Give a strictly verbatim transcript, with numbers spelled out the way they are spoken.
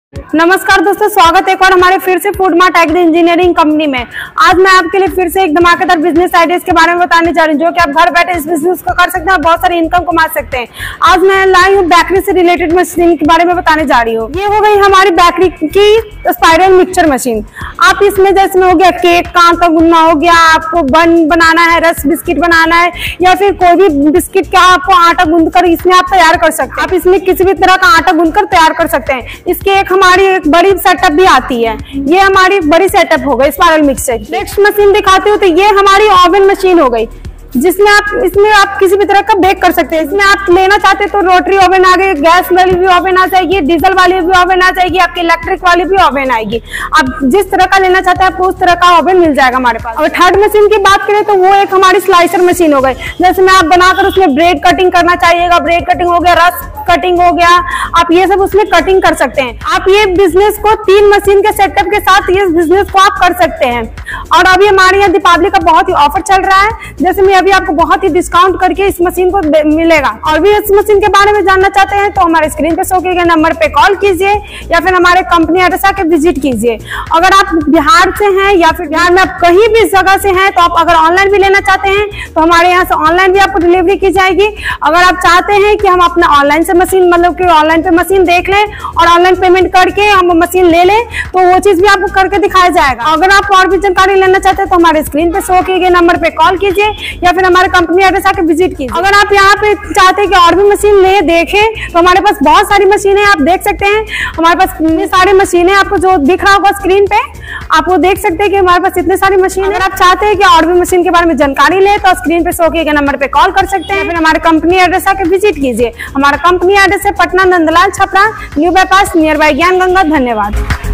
नमस्कार दोस्तों, स्वागत है एक बार हमारे फिर से food mart agri engineering company में। आज मैं आपके लिए फिर से एक धमाकेदार बिजनेस आइडियाज के बारे में बताने जा रही हूँ, जो कि आप घर बैठे इस बिजनेस को कर सकते हैं और बहुत सारी इनकम कमा सकते हैं। आज मैं लाई हूँ बेकरी से रिलेटेड मशीन के बारे में बताने जा रही हूँ। ये हो गई हमारी बेकरी की स्पाइरल मिक्सचर मशीन। आप इसमें जैसे में हो गया केक का आटा गूंदना हो गया, आपको बन बनाना है, रस बिस्किट बनाना है, या फिर कोई भी बिस्किट का आपको आटा गूंद कर इसमें आप तैयार कर सकते हैं। आप इसमें किसी भी तरह का आटा गूंद कर तैयार कर सकते हैं। इसकी एक हमारी एक बड़ी सेटअप भी आती है। ये हमारी बड़ी सेटअप हो गई स्पाइरल मिक्सचर। नेक्स्ट मशीन दिखाती हूँ तो ये हमारी ओवन मशीन हो गई, जिसमें आप इसमें आप किसी भी तरह का बेक कर सकते हैं। इसमें आप लेना चाहते हैं तो रोटरी ओवन आ गई, गैस वाली भी ओवन आ जाएगी, डीजल वाली भी ओवन आ जाएगी, आपकी इलेक्ट्रिक वाली भी ओवन आएगी। आप जिस तरह का लेना चाहते हैं आपको उस तरह का ओवन मिल जाएगा हमारे पास। और थर्ड मशीन की बात करें तो वो एक हमारी स्लाइसर मशीन हो गई, जैसे में आप बनाकर उसमें ब्रेड कटिंग करना चाहिएगा, ब्रेड कटिंग हो गया, रस कटिंग हो गया, आप ये सब उसमें कटिंग कर सकते हैं। आप ये बिजनेस को तीन मशीन के सेटअप के साथ ये बिजनेस को आप कर सकते हैं। और अभी हमारे यहाँ दीपावली का बहुत ही ऑफर चल रहा है, जैसे मैं अभी आपको बहुत ही डिस्काउंट करके इस मशीन को मिलेगा। और भी इस मशीन के बारे में जानना चाहते हैं तो हमारे स्क्रीन पे शो किए गए नंबर पे कॉल कीजिए या फिर हमारे कंपनी एड्रेस आके विजिट कीजिए। अगर आप बिहार से हैं या फिर बिहार में आप कहीं भी जगह से हैं तो आप अगर ऑनलाइन भी लेना चाहते हैं तो हमारे यहाँ से ऑनलाइन भी आपको डिलीवरी की जाएगी। अगर आप चाहते हैं कि हम अपना ऑनलाइन से मशीन मतलब कि ऑनलाइन पे मशीन देख लें और ऑनलाइन पेमेंट करके हम मशीन ले लें तो वो चीज भी आपको करके दिखाया जाएगा। अगर आप और भी जानकारी लेना चाहते हैं तो हमारे स्क्रीन पे शो किए गए नंबर पे कॉल कीजिए या फिर हमारे कंपनी एड्रेस आके विजिट कीजिए। अगर आप यहाँ पे चाहते हैं कि और भी मशीन ले देखें तो हमारे पास बहुत सारी मशीनें आप देख सकते हैं। हमारे पास इतनी सारी मशीनें आपको जो दिख रहा होगा स्क्रीन पे आप वो देख सकते हैं कि हमारे पास इतनी सारी मशीन। अगर आप चाहते हैं कि और भी मशीन के बारे में जानकारी ले तो स्क्रीन पे शो किए गए नंबर पे कॉल कर सकते हैं, फिर हमारे कंपनी एड्रेस आके विजिट कीजिए। हमारा कंपनी एड्रेस है Patna Nandlal Chhapra new bypass near बाई ज्ञान गंगा। धन्यवाद।